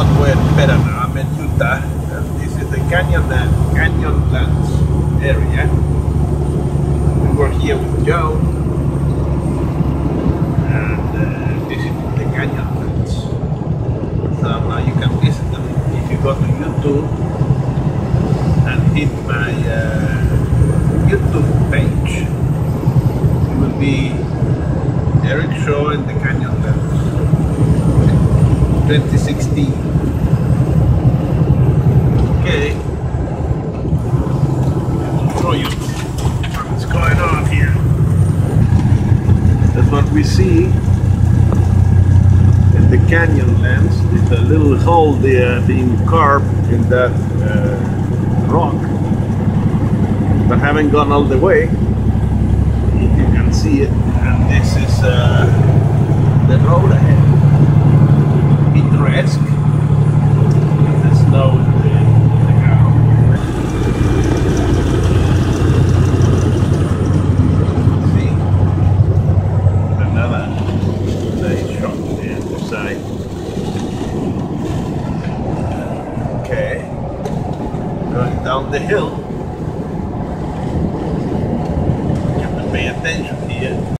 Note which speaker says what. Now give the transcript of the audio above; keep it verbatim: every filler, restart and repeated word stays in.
Speaker 1: not where Perana, I'm in Utah. And this is the Canyonland, Canyonlands area. We were here with Joe. And uh, this is the Canyonlands. So now you can visit them if you go to YouTube and hit my uh, YouTube page. It will be Eric Shaw and the Canyonlands twenty sixteen. Okay, I'll show you what's going on here. That's what we see in the Canyonlands. There's a little hole there being carved in that uh, rock. But haven't gone all the way. If you can see it, and this is uh, the road ahead. Picturesque. The snow in the, in the ground. See? Another nice shot there on the side. Okay. Going down the hill. You have to pay attention here.